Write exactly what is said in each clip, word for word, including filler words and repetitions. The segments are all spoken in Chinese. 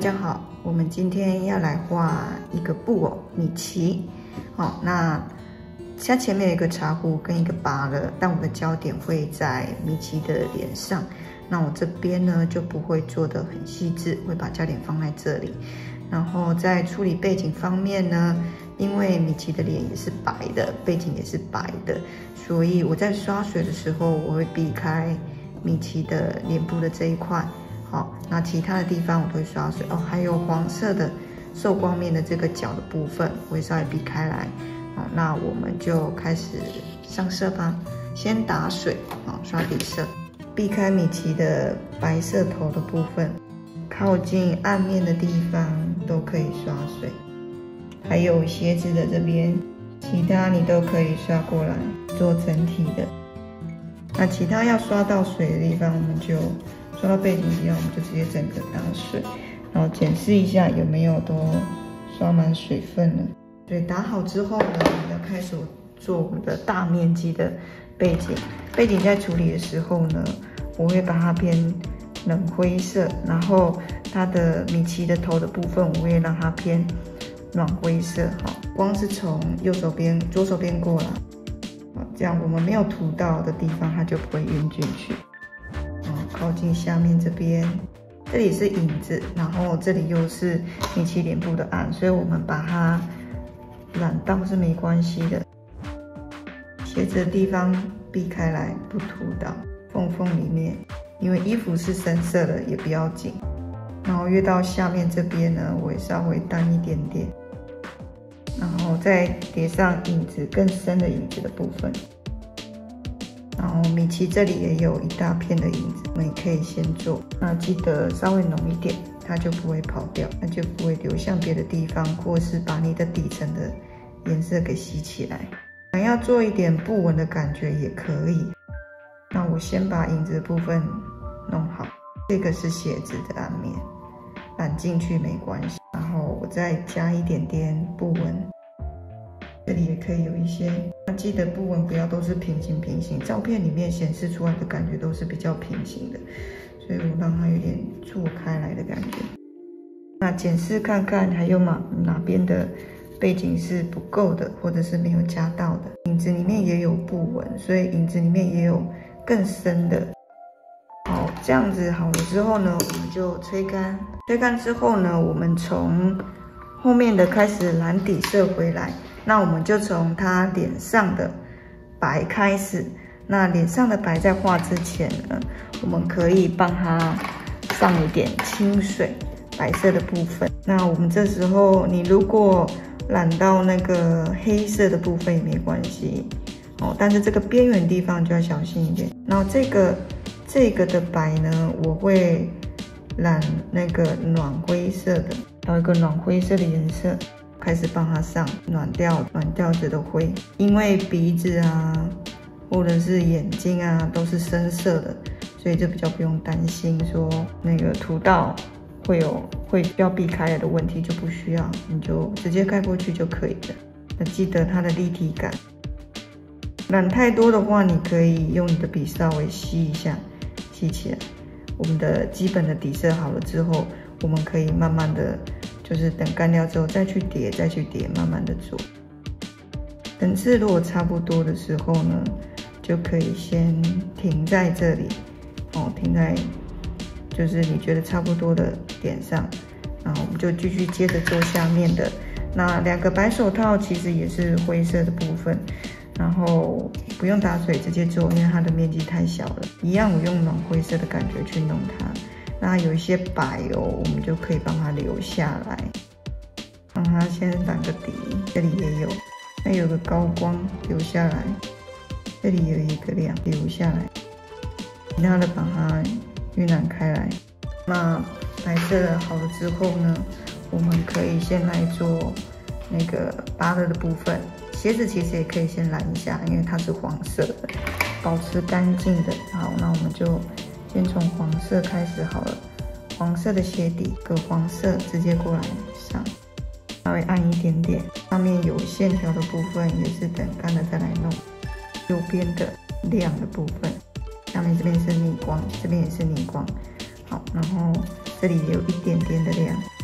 家好，我们今天要来画一个布偶米奇。好，那它前面有一个茶壶跟一个拔了，但我的焦点会在米奇的脸上。那我这边呢就不会做得很细致，会把焦点放在这里。然后在处理背景方面呢，因为米奇的脸也是白的，背景也是白的，所以我在刷水的时候，我会避开米奇的脸部的这一块。好，那其他的地方我都会刷水哦，还有黄色的受光面的这个角的部分，我会稍微避开来。好，那我们就开始上色吧。先打水，好，刷底色，避开米奇的白色头的部分，靠近暗面的地方都可以刷水，还有鞋子的这边，其他你都可以刷过来做整体的。那其他要刷到水的地方，我们就刷到背景地方，我们就直接整个打水，然后检视一下有没有都刷满水分了。水打好之后呢，我们要开始做我们的大面积的背景。背景在处理的时候呢，我会把它偏冷灰色，然后它的米奇的头的部分，我会让它偏暖灰色。好，光是从右手边、左手边过来，好，这样我们没有涂到的地方，它就不会晕进去。靠近下面这边，这里是影子，然后这里又是米奇脸部的暗，所以我们把它染到是没关系的。鞋子的地方避开来，不涂到缝缝里面，因为衣服是深色的，也不要紧。然后越到下面这边呢，我会稍微淡一点点，然后再叠上影子更深的影子的部分。然后米奇这里也有一大片的影子，我们也可以先做。那记得稍微浓一点，它就不会跑掉，它就不会流向别的地方，或是把你的底层的颜色给吸起来。想要做一点布纹的感觉也可以。那我先把影子的部分弄好，这个是鞋子的暗面，染进去没关系。然后我再加一点点布纹。这里也可以有一些，那记得布纹不要都是平行平行，照片里面显示出来的感觉都是比较平行的，所以我让它有点错开来的感觉。那检视看看还有哪哪边的背景是不够的，或者是没有加到的。影子里面也有布纹，所以影子里面也有更深的。好，这样子好了之后呢，我们就吹干。吹干之后呢，我们从后面的开始染底色回来。那我们就从他脸上的白开始。那脸上的白在画之前呢，我们可以帮他上一点清水，白色的部分。那我们这时候，你如果染到那个黑色的部分也没关系哦，但是这个边缘地方就要小心一点。然后这个这个的白呢，我会染那个暖灰色的，找一个暖灰色的颜色。开始帮它上暖调暖调子的灰，因为鼻子啊，或者是眼睛啊都是深色的，所以就比较不用担心说那个涂到会有会要避开来的问题，就不需要，你就直接盖过去就可以了。那记得它的立体感，染太多的话，你可以用你的笔稍微吸一下，吸起来。我们的基本的底色好了之后，我们可以慢慢的。就是等干掉之后再去叠，再去叠，慢慢的做。层次如果差不多的时候呢，就可以先停在这里，哦，停在就是你觉得差不多的点上，然后我们就继续接着做下面的。那两个白手套其实也是灰色的部分，然后不用打水直接做，因为它的面积太小了。一样我用暖灰色的感觉去弄它。那有一些白哦，我们就可以帮它留下来，让它先染个底。这里也有，那有个高光留下来，这里有一个亮留下来，其他的把它晕染开来。那白色好了之后呢，我们可以先来做那个芭乐的部分。鞋子其实也可以先染一下，因为它是黄色的，保持干净的。好，那我们就。先从黄色开始好了，黄色的鞋底，个黄色直接过来上，稍微暗一点点。上面有线条的部分也是等干了再来弄。右边的亮的部分，下面这边是逆光，这边也是逆光。好，然后这里有一点点的亮。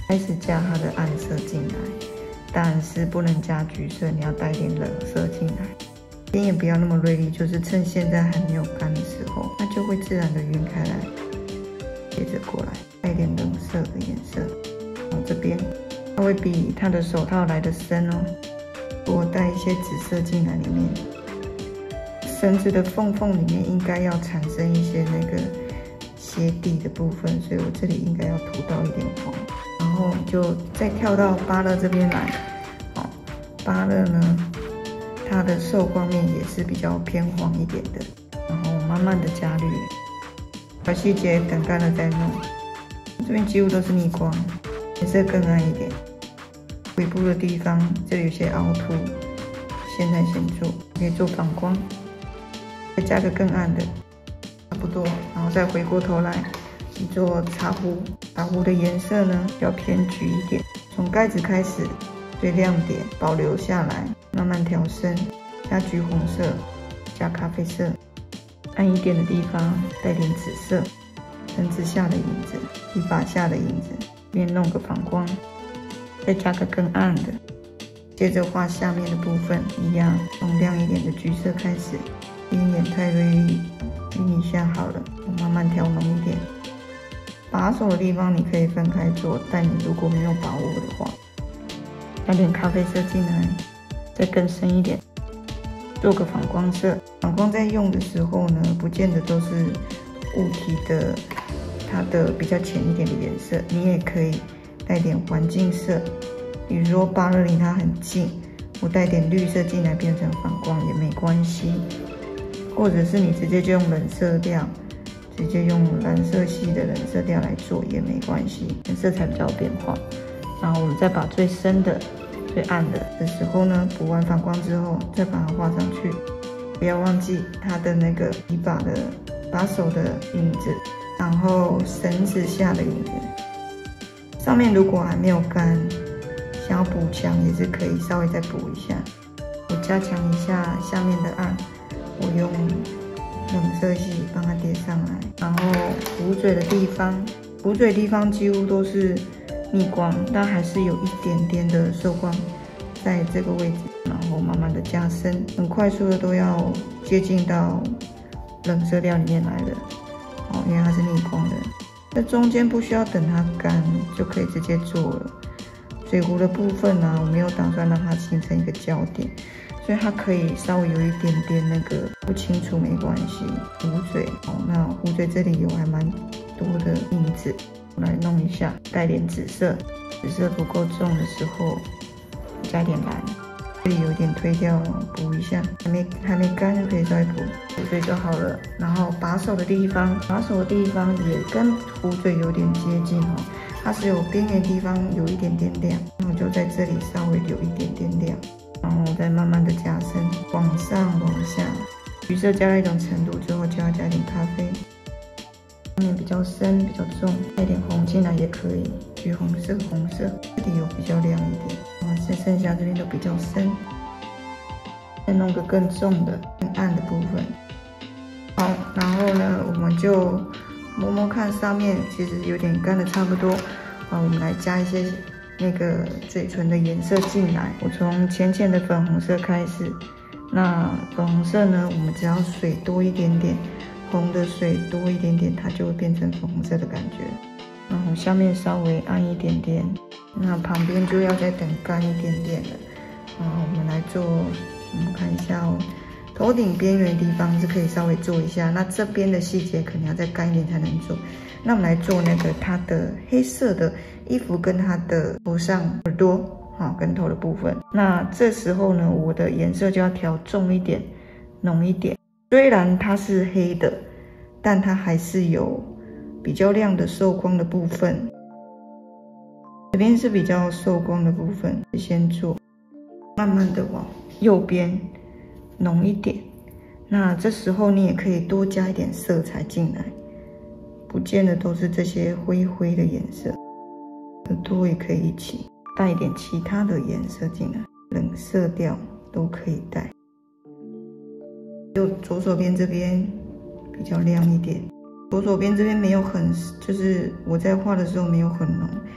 开始加它的暗色进来，但是不能加橘色，你要带点冷色进来。边也不要那么锐利，就是趁现在还没有干的时候，它就会自然的晕开来。接着过来，带点冷色的颜色，往这边，它会比它的手套来的深哦。我带一些紫色进来里面，绳子的缝缝里面应该要产生一些那个鞋底的部分，所以我这里应该要涂到一点黄。然后就再跳到芭乐这边来，好，芭乐呢，它的受光面也是比较偏黄一点的，然后慢慢的加绿，小细节等干了再弄。这边几乎都是逆光，颜色更暗一点。尾部的地方这里有些凹凸，现在先做，可以做反光，再加个更暗的，差不多，然后再回过头来去做茶壶。茶壶的颜色呢比较偏橘一点，从盖子开始，对亮点保留下来，慢慢调深，加橘红色，加咖啡色，暗一点的地方带点紫色，绳子下的影子，笔把下的影子，这边弄个反光。再加个更暗的，接着画下面的部分，一样从亮一点的橘色开始，边眼太锐利，晕一下好了，我慢慢调浓一点。把手的地方你可以分开做，但你如果没有把握的话，加点咖啡色进来，再更深一点，做个反光色。反光在用的时候呢，不见得都是物体的它的比较浅一点的颜色，你也可以带点环境色，比如说芭乐离它很近，我带点绿色进来变成反光也没关系，或者是你直接就用冷色调，直接用蓝色系的冷色调来做也没关系，色彩比较有变化。然后我们再把最深的、最暗的的时候呢，补完反光之后，再把它画上去。不要忘记它的那个笔把的把手的影子，然后绳子下的影子。上面如果还没有干，想要补强也是可以稍微再补一下。我加强一下下面的暗，我用冷色系帮它叠上来。然后壶嘴的地方，壶嘴地方几乎都是逆光，但还是有一点点的受光在这个位置，然后慢慢的加深，很快速的都要接近到冷色调里面来了。哦，因为它是逆光的。在中间不需要等它干就可以直接做了。嘴壶的部分呢、啊，我没有打算让它形成一个焦点，所以它可以稍微有一点点那个不清楚没关系。壶嘴哦，那壶嘴这里有还蛮多的印子，我来弄一下，带点紫色，紫色不够重的时候加点蓝。这里有点推掉，补一下，还没还没干就可以再补，壶嘴就好了。然后把手的地方，把手的地方也跟壶嘴有点接近哦，它是有边缘地方有一点点亮，那我就在这里稍微留一点点亮，然后再慢慢的加深，往上往下，橘色加到一种程度之后，就要加点咖啡，上面比较深比较重，带点红进来也可以，橘红色、红色，这里有比较亮一点。剩剩下这边都比较深，再弄个更重的、更暗的部分。好，然后呢，我们就摸摸看上面，其实有点干的差不多。啊，我们来加一些那个嘴唇的颜色进来。我从浅浅的粉红色开始，那粉红色呢，我们只要水多一点点，红的水多一点点，它就会变成粉红色的感觉。然后下面稍微暗一点点。那旁边就要再等干一点点了。然后我们来做，我们看一下哦，头顶边缘的地方是可以稍微做一下，那这边的细节可能要再干一点才能做。那我们来做那个它的黑色的衣服跟它的头上耳朵，好，跟头的部分。那这时候呢，我的颜色就要调重一点，浓一点。虽然它是黑的，但它还是有比较亮的受光的部分。这边是比较受光的部分，先做，慢慢的往右边浓一点。那这时候你也可以多加一点色彩进来，不见得都是这些灰灰的颜色，耳朵也可以一起带一点其他的颜色进来，冷色调都可以带。就左手边这边比较亮一点，左手边这边没有很，就是我在画的时候没有很浓。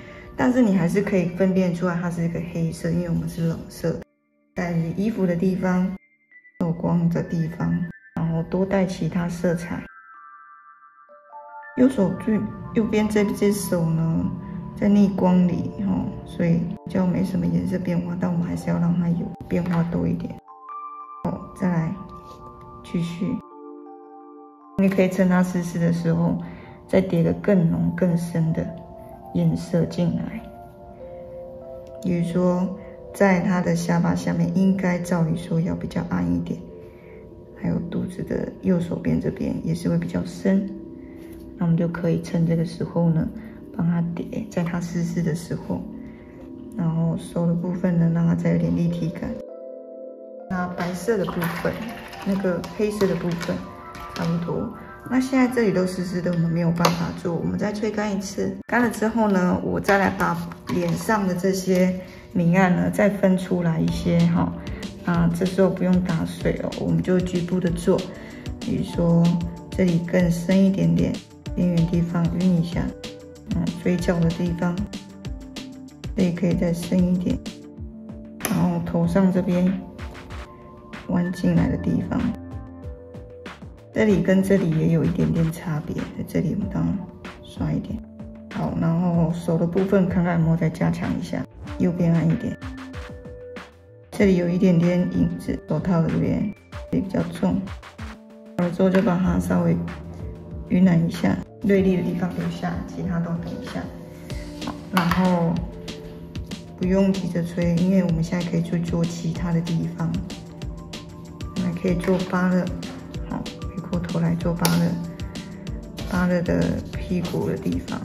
但是你还是可以分辨出来它是一个黑色，因为我们是冷色。在于衣服的地方、透光的地方，然后多带其他色彩。右手最右边这只手呢，在逆光里哦，所以比较没什么颜色变化，但我们还是要让它有变化多一点。好，再来继续。你可以趁它湿湿的时候，再叠个更浓更深的颜色进来。比如说，在它的下巴下面，应该照理说要比较暗一点，还有肚子的右手边这边也是会比较深。那我们就可以趁这个时候呢，帮它叠，在它湿湿的时候，然后手的部分呢，让它再有点立体感。那白色的部分，那个黑色的部分差不多。那现在这里都湿湿的，我们没有办法做，我们再吹干一次。干了之后呢，我再来把脸上的这些明暗呢，再分出来一些哈。那这时候不用打水哦，我们就局部的做，比如说这里更深一点点。边缘地方晕一下，嗯，嘴角的地方，这里可以再深一点，然后头上这边弯进来的地方，这里跟这里也有一点点差别，在这里我们当然刷一点，好，然后手的部分看看有没有再加强一下，右边暗一点，这里有一点点影子，手套的这边也比较重，好了之后就把它稍微晕染一下，锐利的地方留下，其他都等一下。好，然后不用急着吹，因为我们现在可以去做其他的地方，我们可以做芭乐，好，回过头来做芭乐，芭乐的屁股的地方，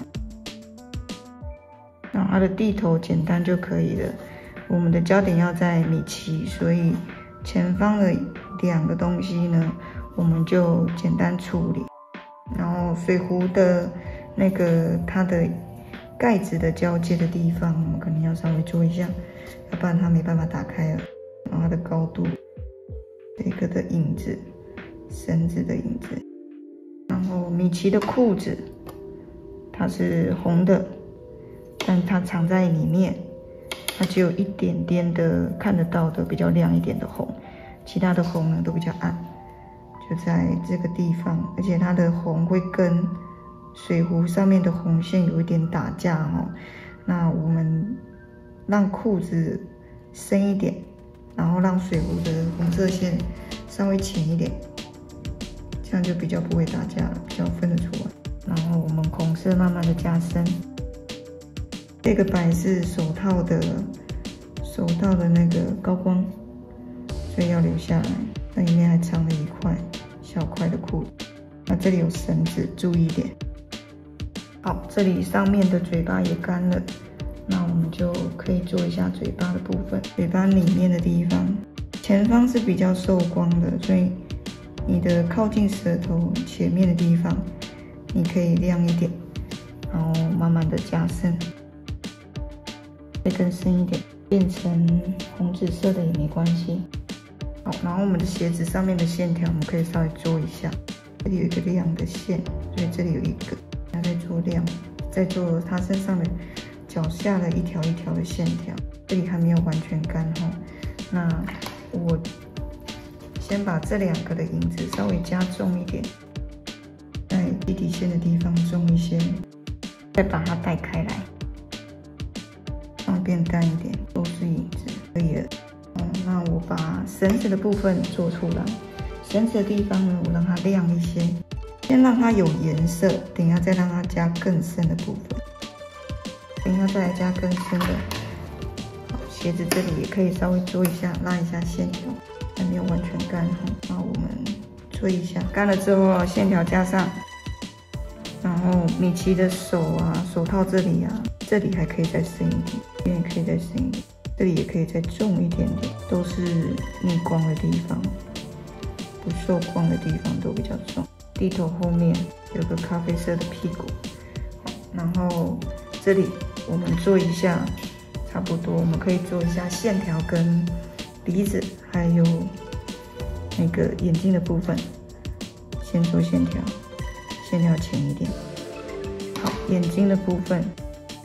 然后它的地头简单就可以了。我们的焦点要在米奇，所以前方的两个东西呢，我们就简单处理。然后水壶的那个它的盖子的交界的地方，我们可能要稍微做一下，要不然它没办法打开了。然后它的高度，这个的影子，绳子的影子。然后米奇的裤子，它是红的，但它藏在里面，它只有一点点的看得到的比较亮一点的红，其他的红呢都比较暗。就在这个地方，而且它的红会跟水壶上面的红线有一点打架哦。那我们让裤子深一点，然后让水壶的红色线稍微浅一点，这样就比较不会打架了，比较分得出来。然后我们红色慢慢的加深。这个白是手套的手套的那个高光，所以要留下来。那里面还藏了一块小块的裤子，那这里有绳子，注意一点。好，这里上面的嘴巴也干了，那我们就可以做一下嘴巴的部分。嘴巴里面的地方，前方是比较受光的，所以你的靠近舌头前面的地方，你可以亮一点，然后慢慢的加深，再更深一点，变成红紫色的也没关系。好，然后我们的鞋子上面的线条，我们可以稍微做一下。这里有一个亮的线，所以这里有一个，然后再做亮，再做它身上的脚下的一条一条的线条。这里还没有完全干哈，那我先把这两个的影子稍微加重一点，在基底线的地方重一些，再把它带开来，让它变淡一点，都是影子，可以了。那我把绳子的部分做出来，绳子的地方呢，我让它亮一些，先让它有颜色，等一下再让它加更深的部分，等一下再来加更深的。好，鞋子这里也可以稍微做一下，拉一下线条，还没有完全干哈，那我们吹一下，干了之后线条加上，然后米奇的手啊，手套这里啊，这里还可以再深一点，这边也可以再深一点。这里也可以再重一点点，都是逆光的地方，不受光的地方都比较重。低头后面有个咖啡色的屁股，然后这里我们做一下，差不多，我们可以做一下线条跟鼻子，还有那个眼睛的部分，先做线条，线条浅一点。好，眼睛的部分。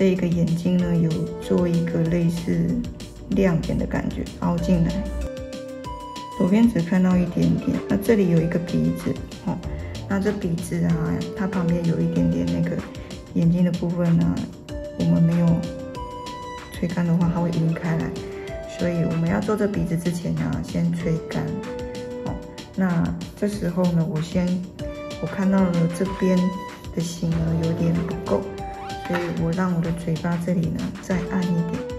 这一个眼睛呢，有做一个类似亮点的感觉，凹进来。左边只看到一点点，那这里有一个鼻子哦，那这鼻子啊，它旁边有一点点那个眼睛的部分呢、啊，我们没有吹干的话，它会晕开来，所以我们要做这鼻子之前呢、啊，先吹干。好，那这时候呢，我先我看到了这边的型呢有点不够，所以我让我的嘴巴这里呢再暗一点。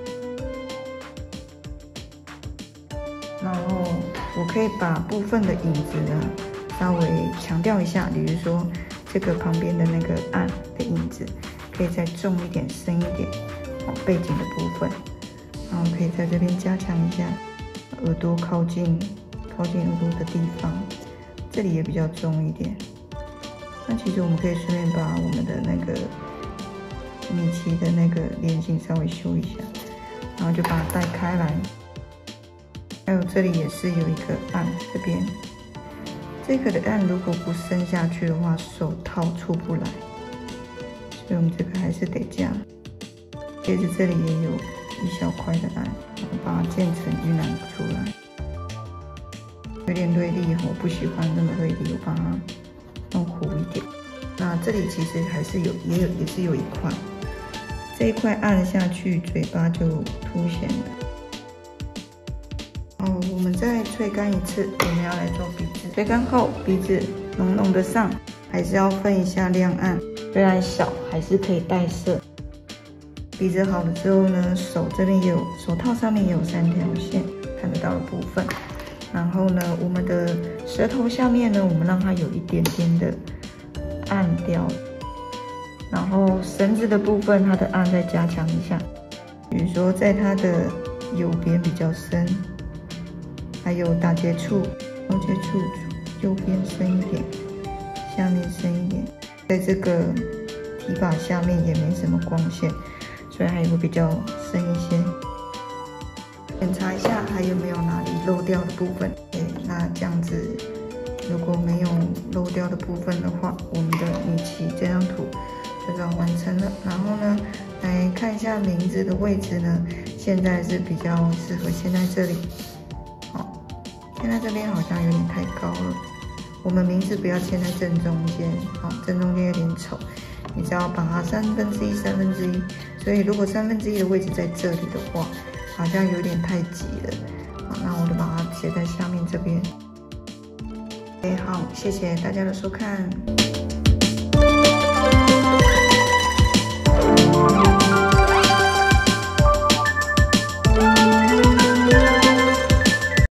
然后我可以把部分的影子呢稍微强调一下，比如说这个旁边的那个暗的影子可以再重一点、深一点，哦，背景的部分，然后可以在这边加强一下耳朵靠近靠近耳朵的地方，这里也比较重一点。那其实我们可以顺便把我们的那个米奇的那个脸型稍微修一下，然后就把它带开来。还有这里也是有一个暗，这边这个的暗如果不伸下去的话，手套出不来，所以我们这个还是得加。接着这里也有一小块的暗，我把它渐层晕染出来，有点锐利，我不喜欢那么锐利，我把它弄糊一点。那这里其实还是有，也有也是有一块，这一块暗下去，嘴巴就凸显了。哦，我们再吹干一次，我们要来做鼻子。吹干后，鼻子浓浓的上，还是要分一下亮暗，虽然小，还是可以带色。鼻子好了之后呢，手这边也有，手套上面也有三条线，看得到的部分。然后呢，我们的舌头下面呢，我们让它有一点点的暗调。然后绳子的部分，它的暗再加强一下，比如说在它的右边比较深。还有打结处、交接处右边深一点，下面深一点，在这个提把下面也没什么光线，所以还会比较深一些。检查一下还有没有哪里漏掉的部分。对，那这样子如果没有漏掉的部分的话，我们的米奇这张图就算完成了。然后呢，来看一下名字的位置呢，现在是比较适合先在这里。现在这边好像有点太高了，我们名字不要签在正中间，好，正中间有点丑，你只要把它三分之一、三分之一，所以如果三分之一的位置在这里的话，好像有点太挤了，好，那我就把它写在下面这边。OK，好，谢谢大家的收看。